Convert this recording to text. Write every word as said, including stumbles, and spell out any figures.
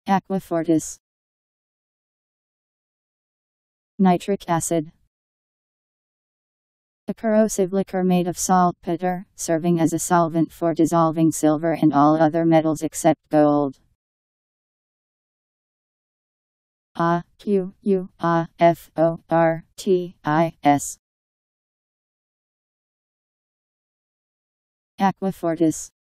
Aqua fortis. Nitric acid. A corrosive liquor made of saltpeter, serving as a solvent for dissolving silver and all other metals except gold. A Q U A F O R T I S. Aqua fortis.